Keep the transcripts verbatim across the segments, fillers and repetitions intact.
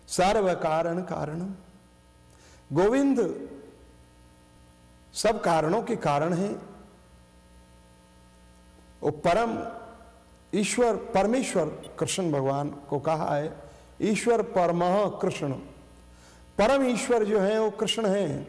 सर्व कारण कारणम। गोविंद सब कारणों के कारण हैं। वो परम ईश्वर परमेश्वर कृष्ण भगवान को कहा है ईश्वर परमः कृष्ण। परम ईश्वर जो है वो कृष्ण है।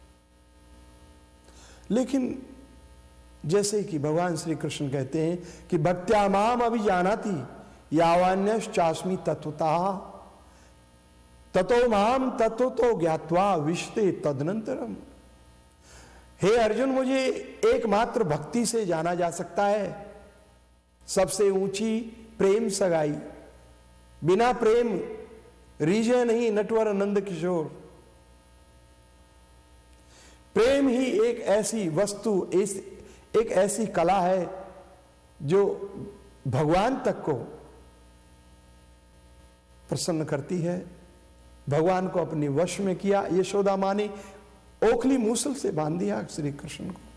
लेकिन जैसे कि भगवान श्री कृष्ण कहते हैं कि भक्त्या माम अभिजानाति यावान्यश्चास्मि तत्वतः ततो माम तत्वतो ज्ञात्वा विशते तदनंतरम। हे अर्जुन, मुझे एकमात्र भक्ति से जाना जा सकता है। सबसे ऊंची प्रेम सगाई, बिना प्रेम रीझे नहीं नटवर नंद किशोर। प्रेम ही एक ऐसी वस्तु, एक ऐसी कला है जो भगवान तक को प्रसन्न करती है। भगवान को अपने वश में किया। यशोदा मां ने ओखली मूसल से बांध दिया श्री कृष्ण को।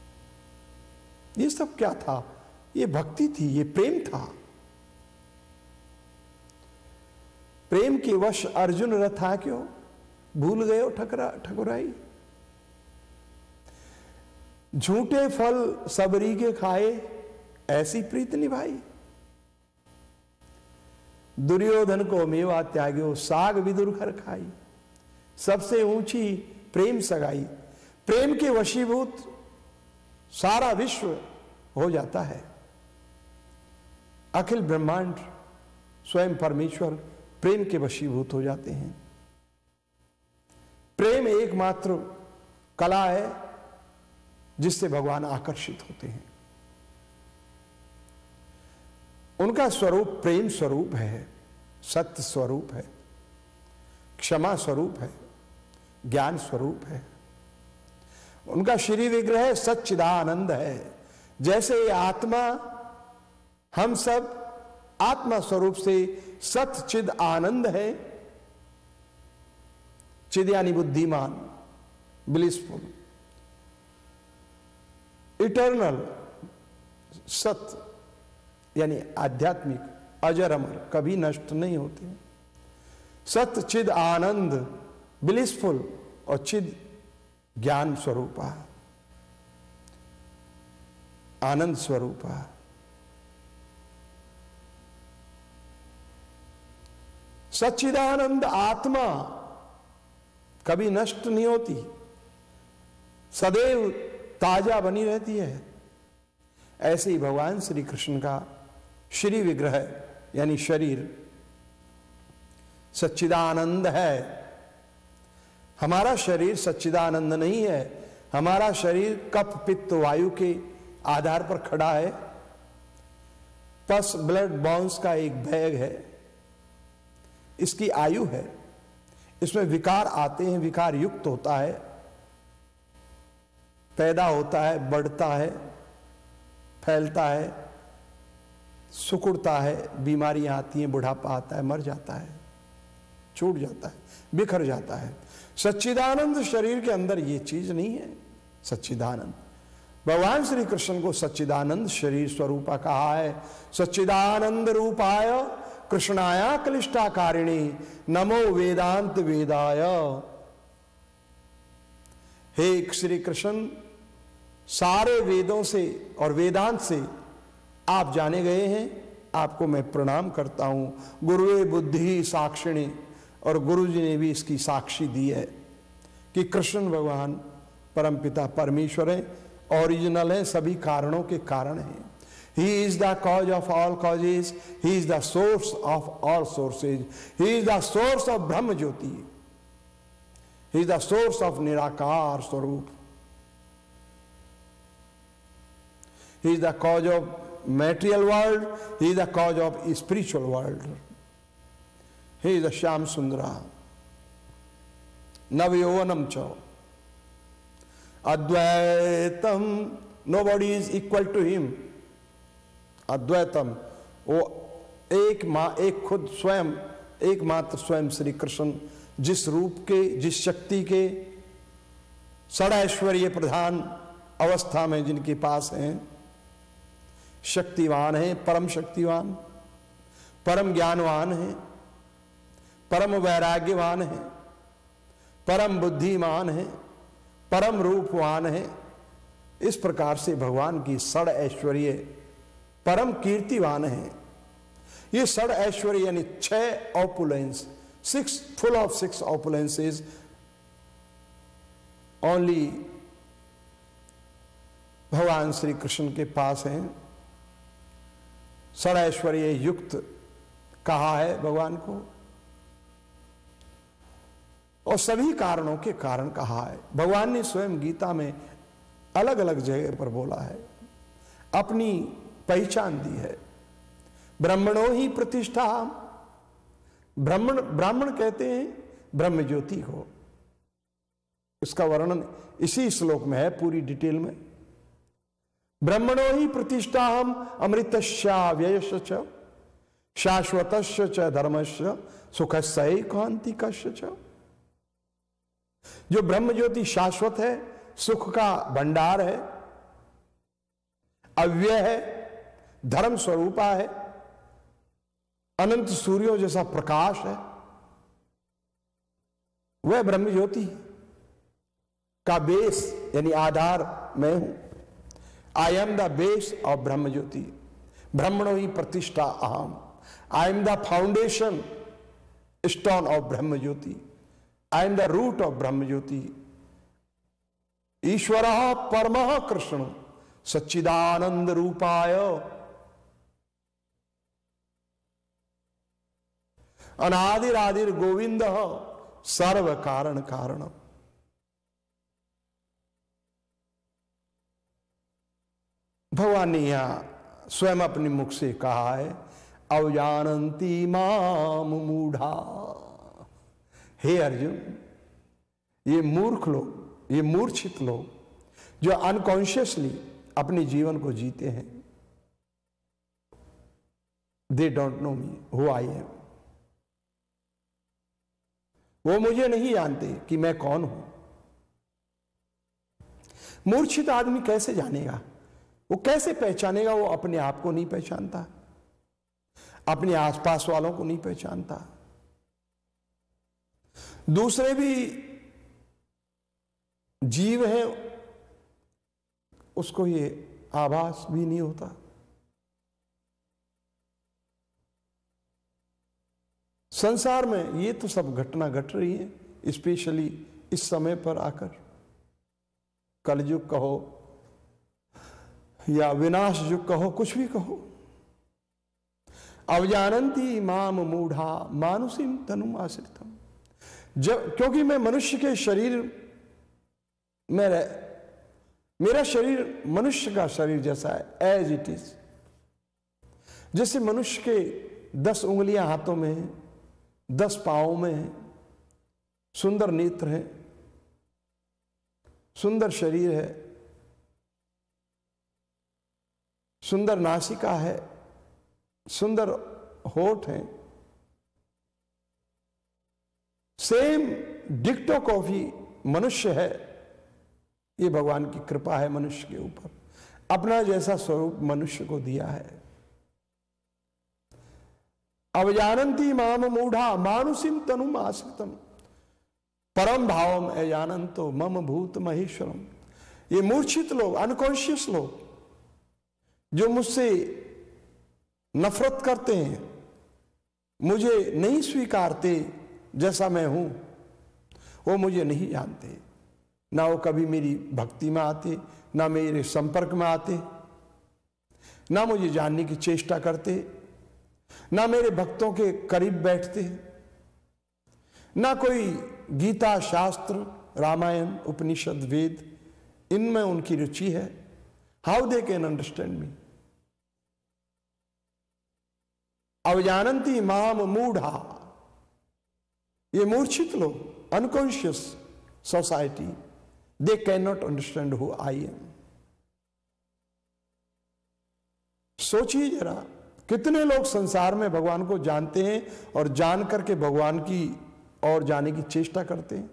ये सब क्या था? ये भक्ति थी, ये प्रेम था। प्रेम के वश अर्जुन रथा क्यों? भूल गए हो ठकरा ठकुराई। झूठे फल सबरी के खाए, ऐसी प्रीत निभाई। दुर्योधन को मेवा त्याग्यो, साग विदुर घर खाई। सबसे ऊंची प्रेम सगाई। प्रेम के वशीभूत सारा विश्व हो जाता है। अखिल ब्रह्मांड स्वयं परमेश्वर प्रेम के वशीभूत हो जाते हैं। प्रेम एकमात्र कला है जिससे भगवान आकर्षित होते हैं। उनका स्वरूप प्रेम स्वरूप है, सत्य स्वरूप है, क्षमा स्वरूप है, ज्ञान स्वरूप है। उनका श्री विग्रह सच्चिदानंद है। जैसे आत्मा, हम सब आत्मा स्वरूप से सत चिद आनंद है। चिद यानी बुद्धिमान, ब्लिसफुल, इटर्नल, सत्य यानी आध्यात्मिक, अजर अमर, कभी नष्ट नहीं होते। सत्य चिद आनंद, ब्लिसफुल और चिद ज्ञान स्वरूपा, आनंद स्वरूपा। सच्चिदानंद आत्मा कभी नष्ट नहीं होती, सदैव ताजा बनी रहती है। ऐसे ही भगवान श्री कृष्ण का श्री विग्रह यानी शरीर सच्चिदानंद है। हमारा शरीर सच्चिदानंद नहीं है। हमारा शरीर कफ पित्त वायु के आधार पर खड़ा है। पस ब्लड बॉन्स का एक बैग है। इसकी आयु है। इसमें विकार आते हैं, विकार युक्त होता है, पैदा होता है, बढ़ता है, फैलता है, सुकुड़ता है, बीमारियां आती हैं, बुढ़ापा आता है, मर जाता है, छूट जाता है, बिखर जाता है। सच्चिदानंद शरीर के अंदर ये चीज नहीं है। सच्चिदानंद भगवान श्री कृष्ण को सच्चिदानंद शरीर स्वरूपा कहा है। सच्चिदानंद रूपाय कृष्णाया क्लिष्टाकारिणी नमो वेदांत वेदाय। हे श्री कृष्ण, सारे वेदों से और वेदांत से आप जाने गए हैं, आपको मैं प्रणाम करता हूं। गुरुवे बुद्धि साक्षिणी, और गुरु जी ने भी इसकी साक्षी दी है कि कृष्ण भगवान परमपिता परमेश्वर है, ओरिजिनल है, सभी कारणों के कारण हैं। He is the cause of all causes. He is the source of all sources. He is the source of Brahma Jyoti. He is the source of Nirakar Swarup. He is the cause of material world. He is the cause of spiritual world. He is the Shyam Sundara. Navyavanam cha. Advaitam. Nobody is equal to him. अद्वैतम, वो एक मां, एक खुद स्वयं, एकमात्र स्वयं श्री कृष्ण, जिस रूप के, जिस शक्ति के षडैश्वर्य प्रधान अवस्था में जिनके पास हैं, शक्तिवान हैं, परम शक्तिवान, परम ज्ञानवान हैं, परम वैराग्यवान है, परम बुद्धिमान है, परम रूपवान है। इस प्रकार से भगवान की षड ऐश्वर्य परम कीर्तिवान है। ये षड ऐश्वर्य यानी छह opulence, six full of six opulences only भगवान श्री कृष्ण के पास हैं। षड ऐश्वर्य युक्त कहा है भगवान को, और सभी कारणों के कारण कहा है। भगवान ने स्वयं गीता में अलग अलग जगह पर बोला है, अपनी पहचान दी है। ब्राह्मणों ही प्रतिष्ठा, ब्राह्मण ब्राह्मण कहते हैं ब्रह्म ज्योति को। इसका वर्णन इसी श्लोक में है पूरी डिटेल में। ब्राह्मणों ही प्रतिष्ठा हम अमृतस्या व्ययस्य च शाश्वतस्य च धर्मस्य सुखस्य कांतिकस्य च। जो ब्रह्म ज्योति शाश्वत है, सुख का भंडार है, अव्यय है, धर्म स्वरूपा है, अनंत सूर्यों जैसा प्रकाश है, वह ब्रह्म ज्योति का बेस यानी आधार मैं हूं। I am the base of brahma jyoti, ब्रह्मणो ही प्रतिष्ठा अहम। I am the foundation stone of brahma jyoti, I am the root of brahma jyoti. ईश्वर परमः कृष्ण सच्चिदानंद रूपाय अनादिरादिर गोविंद सर्व कारण कारणम। भगवान ने यहां स्वयं अपने मुख से कहा है, अवजानंती माम मूढ़ा। हे अर्जुन, ये मूर्ख लोग, ये मूर्छित लोग जो अनकॉन्शियसली अपने जीवन को जीते हैं, they don't know me who I am. वो मुझे नहीं जानते कि मैं कौन हूं। मूर्छित आदमी कैसे जानेगा, वो कैसे पहचानेगा? वो अपने आप को नहीं पहचानता, अपने आसपास वालों को नहीं पहचानता, दूसरे भी जीव है उसको ये आभास भी नहीं होता। संसार में ये तो सब घटना घट रही है, स्पेशली इस समय पर आकर, कलयुग कहो या विनाश युग कहो, कुछ भी कहो। अवजानंती माम मूढ़ा मानुषीम तनुम आश्रितम। जब क्योंकि मैं मनुष्य के शरीर में रह, मेरा शरीर मनुष्य का शरीर जैसा है, एज इट इज। जैसे मनुष्य के दस उंगलियां हाथों में हैं, दस पांवों में हैं, सुंदर नेत्र है, सुंदर शरीर है, सुंदर नासिका है, सुंदर होठ है, सेम डिक्टो कॉफी मनुष्य है। ये भगवान की कृपा है मनुष्य के ऊपर, अपना जैसा स्वरूप मनुष्य को दिया है। अवजानंती माम मूढ़ा मानुषीम तनुम आश्रितम परम भावम अजानंतो मम भूत महेश्वरम। ये मूर्छित लोग, अनकॉन्शियस लोग जो मुझसे नफरत करते हैं, मुझे नहीं स्वीकारते जैसा मैं हूं, वो मुझे नहीं जानते। ना वो कभी मेरी भक्ति में आते, ना मेरे संपर्क में आते, ना मुझे जानने की चेष्टा करते, ना मेरे भक्तों के करीब बैठते, ना कोई गीता शास्त्र रामायण उपनिषद वेद इनमें उनकी रुचि है। How they can understand me. अवजानंती माम मूढ़ा, ये मूर्छित लोग, unconscious society, they can not understand who I am. सोचिए जरा, कितने लोग संसार में भगवान को जानते हैं और जान करके भगवान की ओर जाने की चेष्टा करते हैं।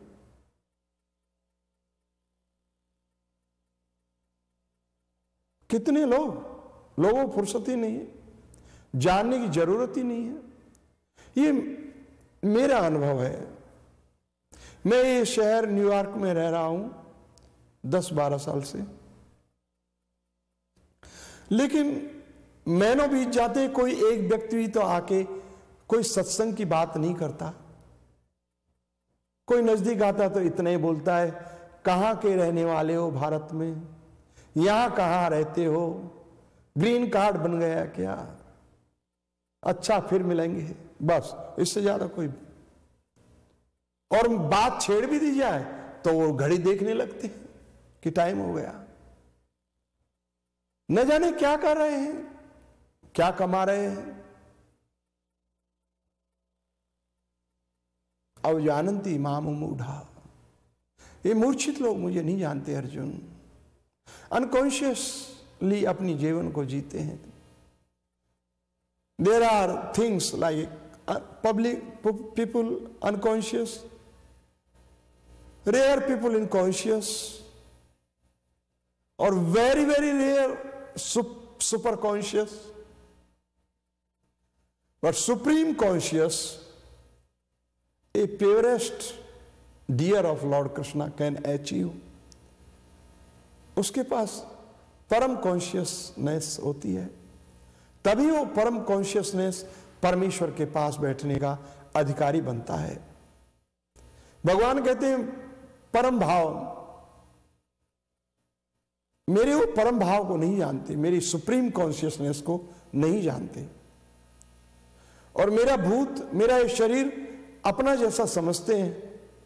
कितने लोग, लोगों को फुर्सत ही नहीं है, जानने की जरूरत ही नहीं है। ये मेरा अनुभव है, मैं ये शहर न्यूयॉर्क में रह रहा हूं दस बारह साल से, लेकिन महीनों बीत जाते, कोई एक व्यक्ति भी तो आके कोई सत्संग की बात नहीं करता। कोई नजदीक आता तो इतना ही बोलता है, कहां के रहने वाले हो भारत में, यहां कहां रहते हो, ग्रीन कार्ड बन गया क्या, अच्छा फिर मिलेंगे, बस इससे ज्यादा कोई। और बात छेड़ भी दी जाए तो वो घड़ी देखने लगते हैं कि टाइम हो गया। न जाने क्या कर रहे हैं, क्या कमा रहे हैं। अवजानंती माम मूढ़ा, ये मूर्छित लोग मुझे नहीं जानते अर्जुन, अनकॉन्शियसली अपनी जीवन को जीते हैं। There are things like public people unconscious, rare people in conscious, और very very rare super conscious, but supreme conscious, a purest dear of Lord Krishna can achieve। उसके पास परम कॉन्शियसनेस होती है, तभी वो परम कॉन्शियसनेस परमेश्वर के पास बैठने का अधिकारी बनता है। भगवान कहते हैं परम भाव, मेरे वो परम भाव को नहीं जानते, मेरी सुप्रीम कॉन्शियसनेस को नहीं जानते, और मेरा भूत, मेरा ये शरीर अपना जैसा समझते हैं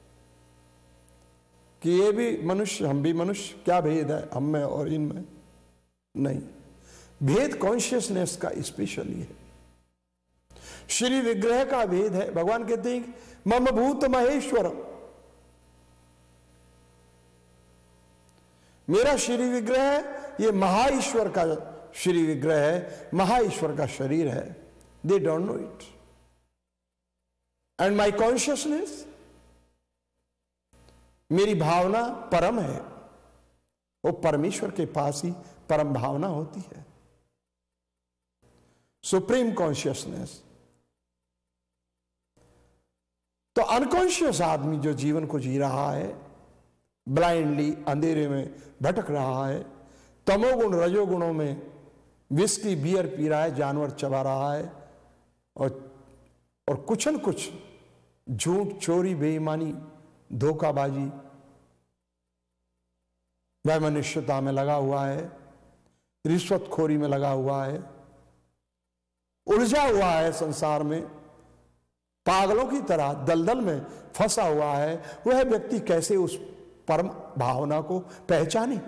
कि ये भी मनुष्य, हम भी मनुष्य, क्या भेद है हम में और इनमें। नहीं, भेद कॉन्शियसनेस का स्पेशली है, श्री विग्रह का भेद है। भगवान कहते हैं मम भूत महेश्वर, मेरा श्री विग्रह है, ये महाईश्वर का श्री विग्रह है, महाईश्वर का शरीर है। They don't know it. And my consciousness, मेरी भावना परम है, वो परमेश्वर के पास ही परम भावना होती है, सुप्रीम कॉन्शियसनेस। तो अनकॉन्शियस आदमी जो जीवन को जी रहा है, ब्लाइंडली अंधेरे में भटक रहा है, तमोगुण रजोगुणों में विस्की बियर पी रहा है, जानवर चबा रहा है, और और कुछ न कुछ झूठ, चोरी, बेईमानी, धोखाबाजी, वैमनस्यता में लगा हुआ है, रिश्वतखोरी में लगा हुआ है, उलझा हुआ है संसार में, पागलों की तरह दलदल में फंसा हुआ है। वह व्यक्ति कैसे उस परम भावना को पहचाने?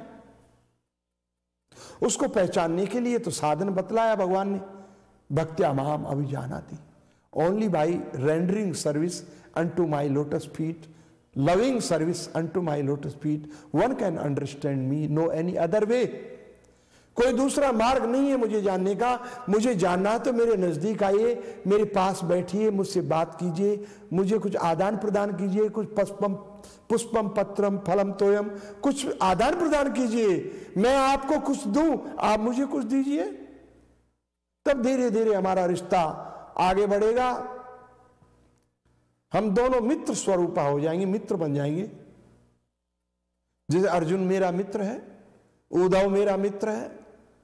उसको पहचानने के लिए तो साधन बतलाया भगवान ने, भक्त्या माम अभिजानाति, only by rendering service unto my lotus feet, loving service unto my lotus feet, one can understand me, no any other way। कोई दूसरा मार्ग नहीं है मुझे जानने का। मुझे जानना है तो मेरे नजदीक आइए, मेरे पास बैठिए, मुझसे बात कीजिए, मुझे कुछ आदान प्रदान कीजिए, कुछ पुष्पम पुष्पम पत्रम फलम तोयम, कुछ आदान प्रदान कीजिए, मैं आपको कुछ दूं, आप मुझे कुछ दीजिए, तब धीरे धीरे हमारा रिश्ता आगे बढ़ेगा। हम दोनों मित्र स्वरूपा हो जाएंगे, मित्र बन जाएंगे। जैसे अर्जुन मेरा मित्र है, उद्धव मेरा मित्र है,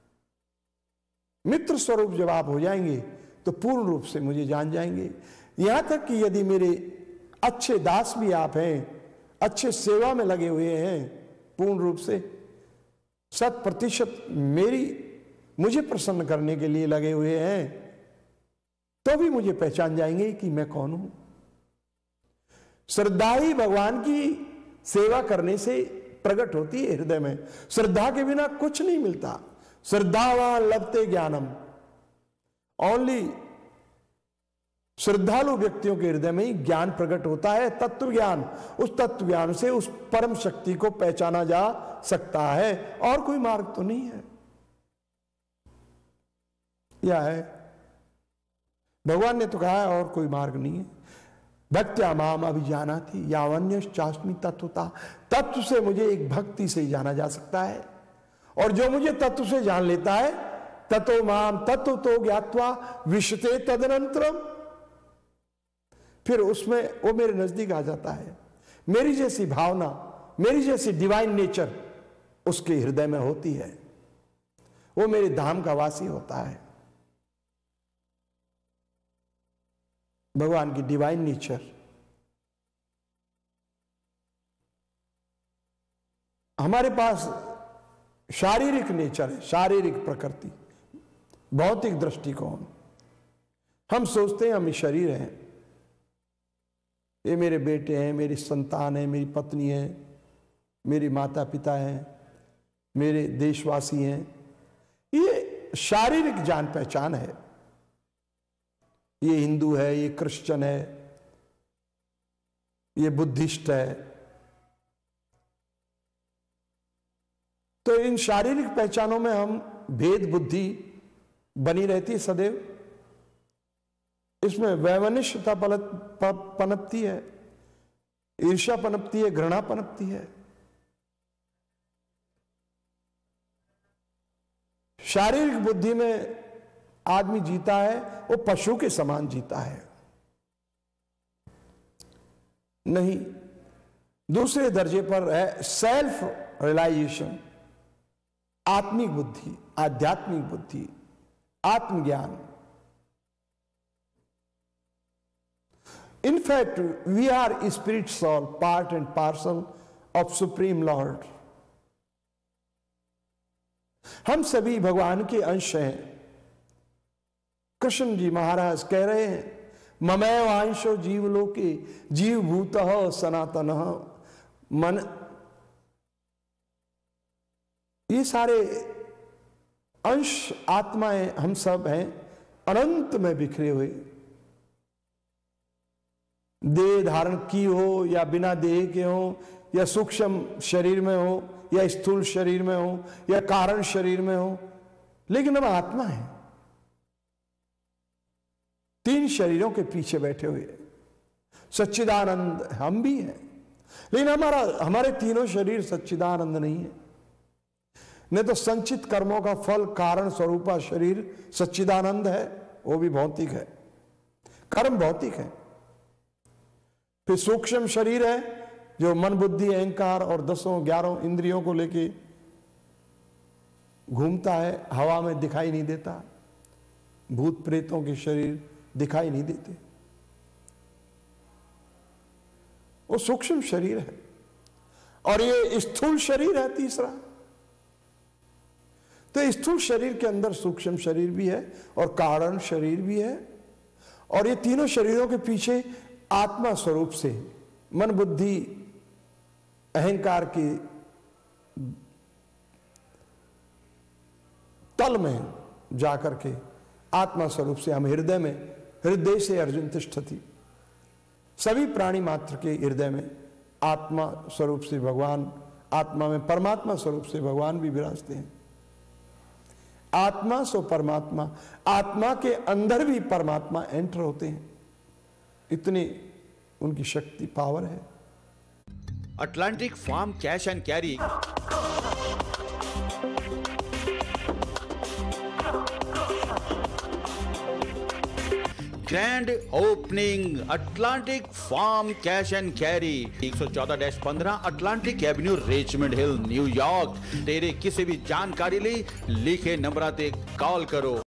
मित्र स्वरूप जब आप हो जाएंगे तो पूर्ण रूप से मुझे जान जाएंगे। यहां तक कि यदि मेरे अच्छे दास भी आप हैं, अच्छे सेवा में लगे हुए हैं, पूर्ण रूप से शत प्रतिशत मेरी मुझे प्रसन्न करने के लिए लगे हुए हैं, तो भी मुझे पहचान जाएंगे कि मैं कौन हूं। श्रद्धा ही भगवान की सेवा करने से प्रकट होती है हृदय में। श्रद्धा के बिना कुछ नहीं मिलता। श्रद्धावान लभते ज्ञानम, ओनली श्रद्धालु व्यक्तियों के हृदय में ही ज्ञान प्रकट होता है, तत्व ज्ञान। उस तत्व ज्ञान से उस परम शक्ति को पहचाना जा सकता है, और कोई मार्ग तो नहीं है। यह है, भगवान ने तो कहा है और कोई मार्ग नहीं है। भक्त्या माम अभिजानाति यावन्य चास्मि तत्वता, तत्व से मुझे एक भक्ति से ही जाना जा सकता है, और जो मुझे तत्व से जान लेता है, ततो माम तत्व तो ज्ञात्वा विशते तदनंतरम, फिर उसमें वो मेरे नजदीक आ जाता है। मेरी जैसी भावना, मेरी जैसी डिवाइन नेचर उसके हृदय में होती है, वो मेरे धाम का वासी होता है। भगवान की डिवाइन नेचर हमारे पास शारीरिक नेचर है, शारीरिक प्रकृति, भौतिक दृष्टिकोण। हम सोचते हैं हम शरीर हैं, ये मेरे बेटे हैं, मेरी संतान है, मेरी पत्नी है, मेरी माता पिता हैं, मेरे देशवासी हैं। ये शारीरिक जान पहचान है। ये हिंदू है, ये क्रिश्चियन है, ये बुद्धिस्ट है। तो इन शारीरिक पहचानों में हम भेद बुद्धि बनी रहती है सदैव। इसमें वैमनस्यता पनपती है, ईर्ष्या पनपती है, घृणा पनपती है। शारीरिक बुद्धि में आदमी जीता है, वो पशु के समान जीता है। नहीं, दूसरे दर्जे पर है सेल्फ रियलाइजेशन, आत्मिक बुद्धि, आध्यात्मिक बुद्धि, आत्मज्ञान। In fact, we are spirit soul, part and parcel of Supreme Lord. हम सभी भगवान के अंश हैं। कृष्ण जी महाराज कह रहे हैं, ममैव अंशो जीवलोके जीव भूतः सनातनः। मन, ये सारे अंश आत्माएं हम सब हैं, अनंत में बिखरे हुए। देह धारण की हो या बिना देह के हो, या सूक्ष्म शरीर में हो या स्थूल शरीर में हो या कारण शरीर में हो, लेकिन हम आत्मा है। तीन शरीरों के पीछे बैठे हुए सच्चिदानंद हम भी हैं, लेकिन हमारा हमारे तीनों शरीर सच्चिदानंद नहीं है। नहीं तो संचित कर्मों का फल कारण स्वरूपा शरीर सच्चिदानंद है, वो भी भौतिक है, कर्म भौतिक है। फिर सूक्ष्म शरीर है जो मन बुद्धि अहंकार और दसों ग्यारह इंद्रियों को लेके घूमता है, हवा में दिखाई नहीं देता। भूत प्रेतों के शरीर दिखाई नहीं देते, वो सूक्ष्म शरीर है। और ये स्थूल शरीर है तीसरा। तो स्थूल शरीर के अंदर सूक्ष्म शरीर भी है और कारण शरीर भी है, और ये तीनों शरीरों के पीछे आत्मा स्वरूप से मन बुद्धि अहंकार की तल में जाकर के आत्मा स्वरूप से हम हृदय में, हृदय से अर्जुन तिष्ठति, सभी प्राणी मात्र के हृदय में आत्मा स्वरूप से भगवान, आत्मा में परमात्मा स्वरूप से भगवान भी विराजते हैं। आत्मा सो परमात्मा, आत्मा के अंदर भी परमात्मा एंटर होते हैं, इतनी उनकी शक्ति पावर है। Atlantic farm cash and carry grand opening, Atlantic farm cash and carry, एक सौ चौदह पंद्रह Atlantic avenue, Richmond hill, New York. तेरे किसी भी जानकारी लिए लिखे नंबर पे कॉल करो।